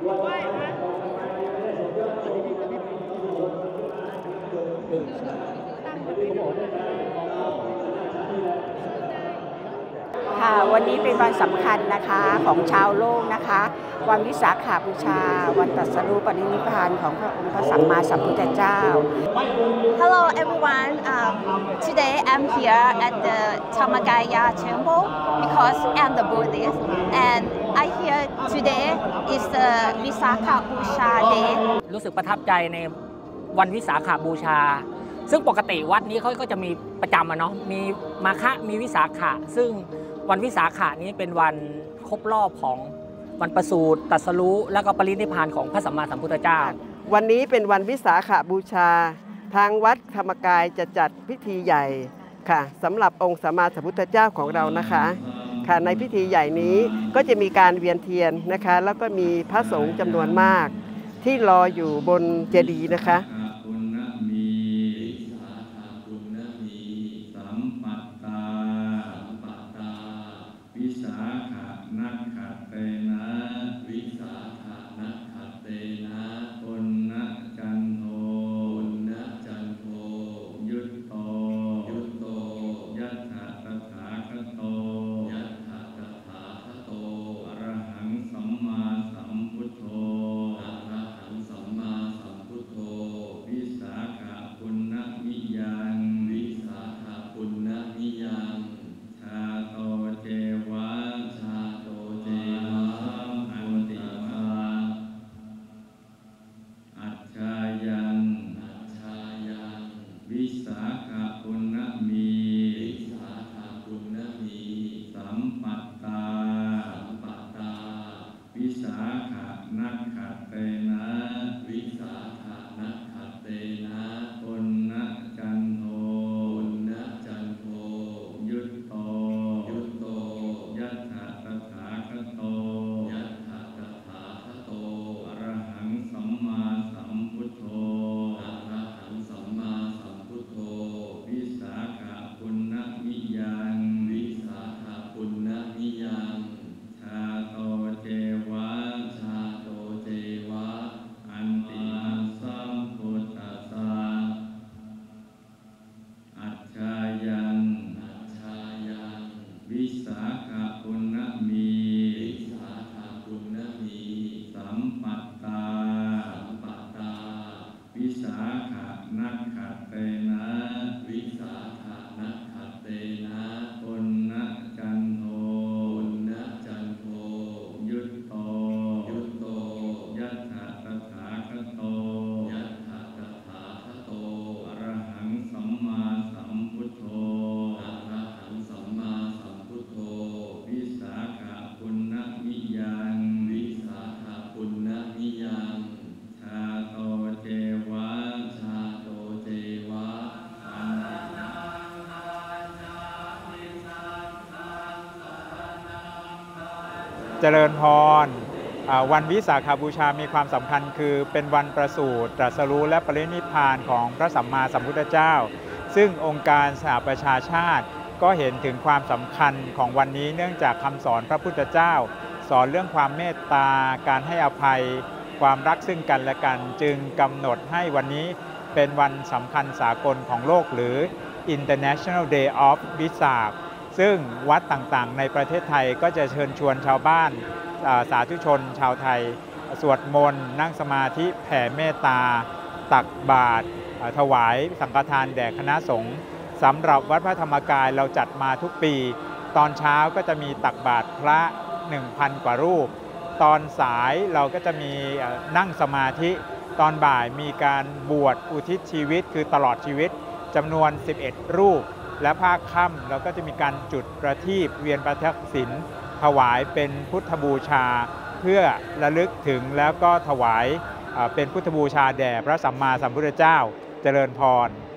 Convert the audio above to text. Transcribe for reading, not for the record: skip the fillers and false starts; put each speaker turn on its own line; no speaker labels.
ค่ะวันนี้เป็นวันสำคัญนะคะของชาวโลกนะคะวันวิสาขบูชาวันตรัสรู้ปรินิพพานของพระองค์พระสัมมาสัมพุทธเจ้า
Hello everyone. Today I'm here at the Dhammakaya temple because I'm the Buddhist and I hear today is the Visakha Busha Day.
รู้สึกประทับใจในวันวิสาขบูชาซึ่งปกติวัดนี้เขาก็จะมีประจำเนาะมีมาฆะมีวิสาขะซึ่งวันวิสาขะนี้เป็นวันครบรอบของวันประสูติตรัสรู้แล้วก็ปรินิพพานของพระสัมมาสัมพุทธเจ้า
วันนี้เป็นวันวิสาขบูชาทางวัดธรรมกายจะจัดพิธีใหญ่ค่ะสำหรับองค์สัมมาสัมพุทธเจ้าของเรานะคะค่ะในพิธีใหญ่นี้ก็จะมีการเวียนเทียนนะคะแล้วก็มีพระสงฆ์จำนวนมากที่รออยู่บนเจดีย์นะคะ
เจริญพรวันวิสาขบูชามีความสำคัญคือเป็นวันประสูติตรัสรู้และปรินิพพานของพระสัมมาสัมพุทธเจ้าซึ่งองค์การสหประชาชาติก็เห็นถึงความสำคัญของวันนี้เนื่องจากคำสอนพระพุทธเจ้าสอนเรื่องความเมตตาการให้อภัยความรักซึ่งกันและกันจึงกำหนดให้วันนี้เป็นวันสำคัญสากลของโลกหรือ International Day of Visakhซึ่งวัดต่างๆในประเทศไทยก็จะเชิญชวนชาวบ้านสาธุชนชาวไทยสวดมนต์นั่งสมาธิแผ่เมตตาตักบาตรถวายสังฆทานแด่คณะสงฆ์สำหรับวัดพระธรรมกายเราจัดมาทุกปีตอนเช้าก็จะมีตักบาตรพระ 1,000 กว่ารูปตอนสายเราก็จะมีนั่งสมาธิตอนบ่ายมีการบวชอุทิศชีวิตคือตลอดชีวิตจำนวน11รูปและภาคค่ำเราก็จะมีการจุดประทีปเวียนประทักษิณถวายเป็นพุทธบูชาเพื่อระลึกถึงแล้วก็ถวายเป็นพุทธบูชาแด่พระสัมมาสัมพุทธเจ้าเจริญพร